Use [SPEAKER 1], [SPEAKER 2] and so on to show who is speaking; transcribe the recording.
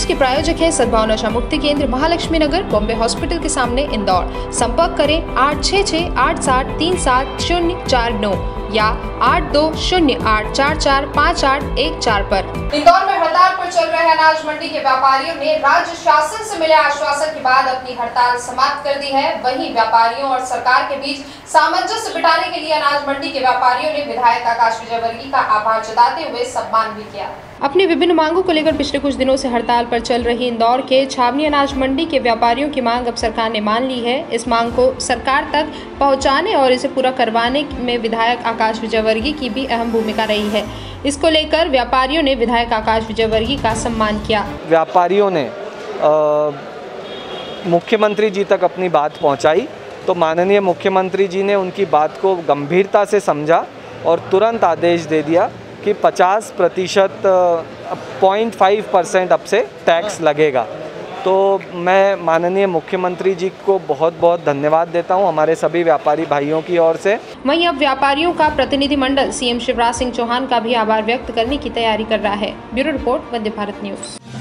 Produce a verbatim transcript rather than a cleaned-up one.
[SPEAKER 1] जिसके प्रायोजक है सद्भावना नशा मुक्ति केंद्र महालक्ष्मी नगर, बॉम्बे हॉस्पिटल के सामने, इंदौर। संपर्क करें आठ छः छः आठ सात तीन सात शून्य चार नौ या आठ दो शून्य आठ चार चार पाँच आठ एक चार पर। इंदौर में हड़ताल पर चल रहे अनाज मंडी के व्यापारियों ने राज्य शासन से मिले आश्वासन के बाद अपनी हड़ताल समाप्त कर दी है। वहीं व्यापारियों और सरकार के बीच सामंजस्य बिठाने के लिए अनाज मंडी के व्यापारियों ने विधायक आकाश विजयवर्गीय का आभार जताते हुए सम्मान भी किया। अपनी विभिन्न मांगों को लेकर पिछले कुछ दिनों से हड़ताल पर चल रही इंदौर के छावनी अनाज मंडी के व्यापारियों की मांग अब सरकार ने मान ली है। इस मांग को सरकार तक पहुंचाने और इसे पूरा करवाने में विधायक आकाश विजयवर्गीय की भी अहम भूमिका रही है। इसको लेकर व्यापारियों ने विधायक आकाश विजयवर्गीय का सम्मान किया।
[SPEAKER 2] व्यापारियों ने मुख्यमंत्री जी तक अपनी बात पहुँचाई तो माननीय मुख्यमंत्री जी ने उनकी बात को गंभीरता से समझा और तुरंत आदेश दे दिया कि पचास प्रतिशत पॉइंट फाइव परसेंट अब से टैक्स लगेगा। तो मैं माननीय मुख्यमंत्री जी को बहुत बहुत धन्यवाद देता हूं हमारे सभी व्यापारी भाइयों की ओर से।
[SPEAKER 1] वहीं अब व्यापारियों का प्रतिनिधि मंडल सीएम शिवराज सिंह चौहान का भी आभार व्यक्त करने की तैयारी कर रहा है। Bureau report, Vande Bharat news.